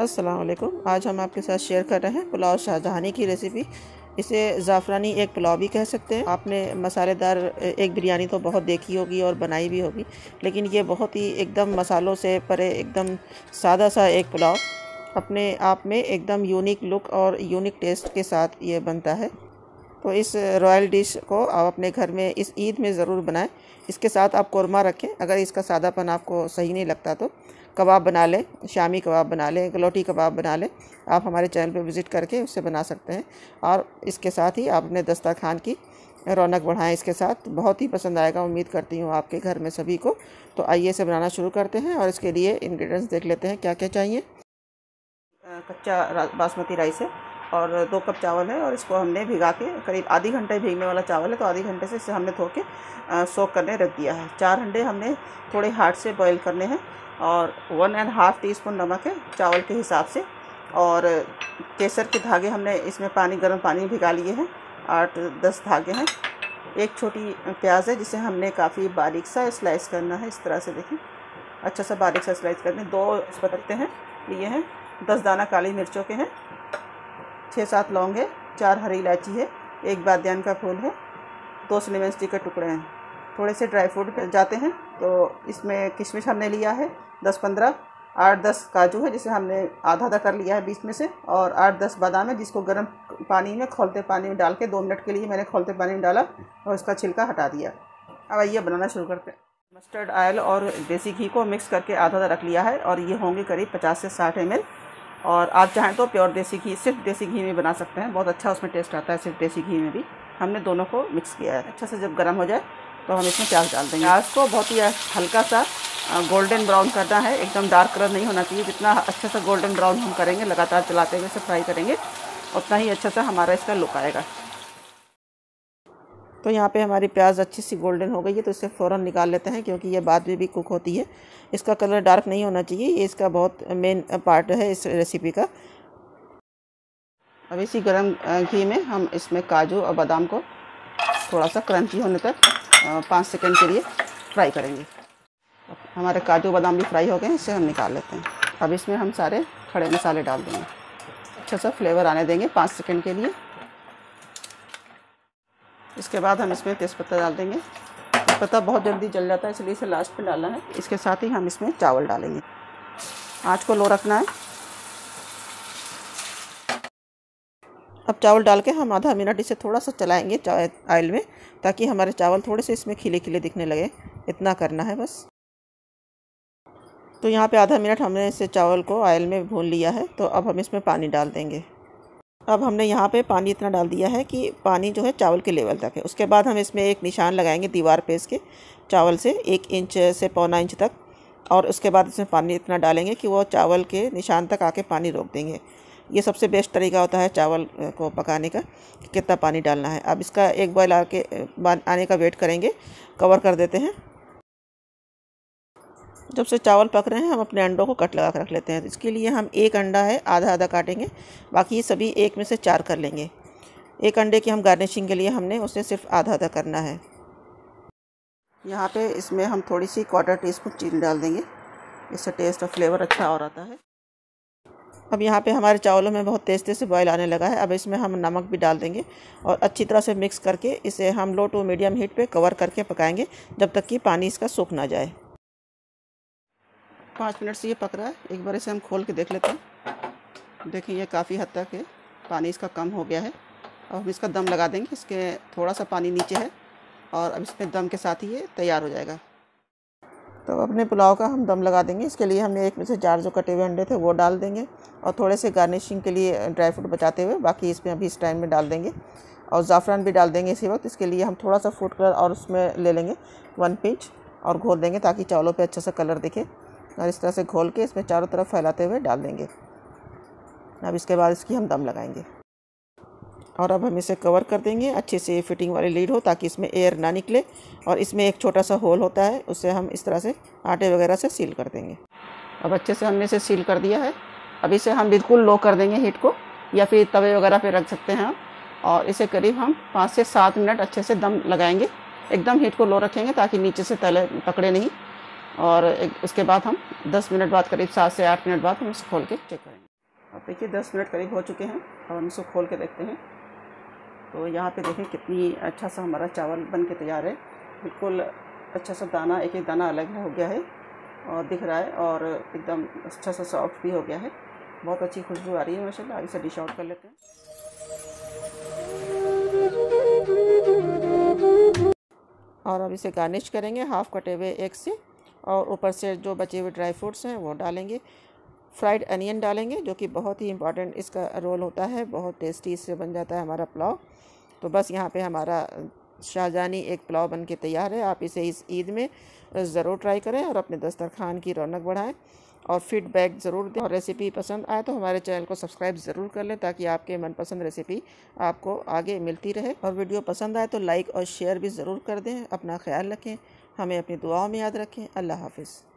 अस्सलाम वालेकुम। आज हम आपके साथ शेयर कर रहे हैं पुलाव शाहजहानी की रेसिपी। इसे ज़ाफ़रानी एक पुलाव भी कह सकते हैं। आपने मसालेदार एक बिरयानी तो बहुत देखी होगी और बनाई भी होगी, लेकिन ये बहुत ही एकदम मसालों से परे एकदम सादा सा एक पुलाव अपने आप में एकदम यूनिक लुक और यूनिक टेस्ट के साथ ये बनता है। तो इस रॉयल डिश को आप अपने घर में इस ईद में ज़रूर बनाएं। इसके साथ आप कोरमा रखें। अगर इसका सादापन आपको सही नहीं लगता तो कबाब बना लें, शामी कबाब बना लें, गलौटी कबाब बना लें। आप हमारे चैनल पर विज़िट करके उससे बना सकते हैं और इसके साथ ही आप अपने दस्तरखान की रौनक बढ़ाएं। इसके साथ बहुत ही पसंद आएगा, उम्मीद करती हूँ आपके घर में सभी को। तो आइए इसे बनाना शुरू करते हैं और इसके लिए इंग्रेडिएंट्स देख लेते हैं क्या क्या चाहिए। कच्चा बासमती राइस है और 2 कप चावल है और इसको हमने भिगा के करीब आधी घंटे भीगने वाला चावल है, तो आधी घंटे से इसे हमने धो के सोक करने रख दिया है। 4 अंडे हमने थोड़े हार्ड से बॉईल करने हैं और 1.5 टीस्पून नमक है चावल के हिसाब से। और केसर के धागे हमने इसमें गर्म पानी में भिगा लिए हैं, 8-10 धागे हैं। एक छोटी प्याज है जिसे हमने काफ़ी बारीक सा स्लाइस करना है, इस तरह से देखें, अच्छा सा बारीक सा स्लाइस करने। 2 पत्ते हैं लिए हैं, 10 दाना काली मिर्चों के हैं, 6-7 लौंग है, 4 हरी इलायची है, 1 बादियान का फूल है, 2 सिनेमन स्टिक के टुकड़े हैं। थोड़े से ड्राई फ्रूट जाते हैं, तो इसमें किशमिश हमने लिया है 10-15, 8-10 काजू है जिसे हमने आधा कर लिया है बीच में से, और 8-10 बादाम है जिसको गर्म पानी में खौलते पानी में डाल के 2 मिनट के लिए मैंने खौलते पानी में डाला और उसका छिलका हटा दिया। अब आइए बनाना शुरू करते हैं। मस्टर्ड ऑयल और देसी घी को मिक्स करके आधा रख लिया है और ये होंगे करीब 50 से 60 ml। और आप चाहें तो प्योर देसी घी, सिर्फ देसी घी में बना सकते हैं, बहुत अच्छा उसमें टेस्ट आता है सिर्फ देसी घी में भी। हमने दोनों को मिक्स किया है। अच्छा से जब गर्म हो जाए तो हम इसमें प्याज डाल देंगे। प्याज को बहुत ही हल्का सा गोल्डन ब्राउन करना है, एकदम डार्क कलर नहीं होना चाहिए। जितना अच्छा सा गोल्डन ब्राउन हम करेंगे, लगातार चलाते हुए इसे फ्राई करेंगे, उतना ही अच्छा सा हमारा इसका लुक आएगा। तो यहाँ पे हमारी प्याज अच्छी सी गोल्डन हो गई है, तो इसे फ़ौरन निकाल लेते हैं क्योंकि ये बाद में भी कुक होती है। इसका कलर डार्क नहीं होना चाहिए, ये इसका बहुत मेन पार्ट है इस रेसिपी का। अब इसी गर्म घी में हम इसमें काजू और बादाम को थोड़ा सा क्रंची होने तक 5 सेकंड के लिए फ्राई करेंगे। हमारे काजू बादाम भी फ्राई हो गए हैं, इसे हम निकाल लेते हैं। अब इसमें हम सारे खड़े मसाले डाल देंगे, अच्छा सा फ्लेवर आने देंगे 5 सेकंड के लिए। इसके बाद हम इसमें तेज़पत्ता डाल देंगे। तेज़पत्ता बहुत जल्दी जल जाता है, इसलिए इसे लास्ट में डालना है। इसके साथ ही हम इसमें चावल डालेंगे। आँच को लो रखना है। अब चावल डाल के हम आधा मिनट इसे थोड़ा सा चलाएंगे ऑयल में, ताकि हमारे चावल थोड़े से इसमें खिले खिले दिखने लगे। इतना करना है बस। तो यहाँ पे आधा मिनट हमने इसे चावल को ऑयल में भून लिया है, तो अब हम इसमें पानी डाल देंगे। अब हमने यहाँ पे पानी इतना डाल दिया है कि पानी जो है चावल के लेवल तक है। उसके बाद हम इसमें एक निशान लगाएंगे दीवार पे इसके, चावल से 1 इंच से 1.25 इंच तक, और उसके बाद इसमें पानी इतना डालेंगे कि वो चावल के निशान तक आके पानी रोक देंगे। ये सबसे बेस्ट तरीका होता है चावल को पकाने का, कि कितना पानी डालना है। अब इसका एक बॉयल आने का वेट करेंगे, कवर कर देते हैं। जब से चावल पक रहे हैं हम अपने अंडों को कट लगा कर रख लेते हैं। इसके लिए हम 1 अंडा है आधा काटेंगे, बाकी सभी 1 में से 4 कर लेंगे। 1 अंडे की हम गार्निशिंग के लिए हमने उसे सिर्फ आधा करना है। यहाँ पे इसमें हम थोड़ी सी 1/4 टीस्पून चीनी डाल देंगे, इससे टेस्ट और फ्लेवर अच्छा और आता है। अब यहाँ पे हमारे चावलों में बहुत तेज़ से बॉयल आने लगा है। अब इसमें हम नमक भी डाल देंगे और अच्छी तरह से मिक्स करके इसे हम लो टू मीडियम हीट पे कवर करके पकाएंगे जब तक कि पानी इसका सूख ना जाए। 5 मिनट से ये पक रहा है। एक बार इसे हम खोल के देख लेते हैं। देखिए ये काफ़ी हद तक है, पानी इसका कम हो गया है। अब हम इसका दम लगा देंगे। इसके थोड़ा सा पानी नीचे है और अब इसमें दम के साथ ही ये तैयार हो जाएगा। तो अपने पुलाव का हम दम लगा देंगे। इसके लिए हमने 1 में से 4 जो कटे हुए अंडे थे वो डाल देंगे और थोड़े से गार्निशिंग के लिए ड्राई फ्रूट बचाते हुए बाकी इसमें अभी इस टाइम में डाल देंगे, और ज़ाफ़रान भी डाल देंगे इसी वक्त। इसके लिए हम थोड़ा सा फूड कलर और उसमें ले लेंगे 1 पिंच और घोल देंगे ताकि चावलों पे अच्छा सा कलर दिखे, और इस तरह से घोल के इसमें चारों तरफ फैलाते हुए डाल देंगे। अब इसके बाद इसकी हम दम लगाएंगे और अब हम इसे कवर कर देंगे। अच्छे से फिटिंग वाली लीड हो ताकि इसमें एयर ना निकले, और इसमें एक छोटा सा होल होता है, उससे हम इस तरह से आटे वगैरह से सील कर देंगे। अब अच्छे से हमने इसे सील कर दिया है। अब इसे हम बिल्कुल लो कर देंगे हीट को, या फिर तवे वगैरह पे रख सकते हैं हम, और इसे करीब हम 5 से 7 मिनट अच्छे से दम लगाएंगे। एकदम हीट को लो रखेंगे ताकि नीचे से तले पकड़े नहीं, और उसके बाद हम 10 मिनट बाद, करीब 7 से 8 मिनट बाद हम इसे खोल के चेक करेंगे। अब देखिए 10 मिनट करीब हो चुके हैं। अब हम इसको खोल के देखते हैं। तो यहाँ पे देखें कितनी अच्छा सा हमारा चावल बन के तैयार है। बिल्कुल अच्छा सा दाना, एक एक दाना अलग हो गया है और दिख रहा है, और एकदम अच्छा सा सॉफ्ट भी हो गया है। बहुत अच्छी खुशबू आ रही है माशाल्लाह। अब इसे डिश आउट कर लेते हैं। और अब इसे गार्निश करेंगे हाफ़ कटे हुए एग से, और ऊपर से जो बचे हुए ड्राई फ्रूट्स हैं वो डालेंगे। फ्राइड अनियन डालेंगे, जो कि बहुत ही इम्पॉर्टेंट इसका रोल होता है। बहुत टेस्टी इससे बन जाता है हमारा पुलाव। तो बस यहाँ पे हमारा शाहजहानी एक पुलाव बन के तैयार है। आप इसे इस ईद में ज़रूर ट्राई करें और अपने दस्तरखान की रौनक बढ़ाएं, और फीडबैक ज़रूर दें। और रेसिपी पसंद आए तो हमारे चैनल को सब्सक्राइब ज़रूर कर लें, ताकि आपके मनपसंद रेसिपी आपको आगे मिलती रहे। और वीडियो पसंद आए तो लाइक और शेयर भी ज़रूर कर दें। अपना ख्याल रखें, हमें अपनी दुआओं में याद रखें। अल्लाह हाफ़िज़।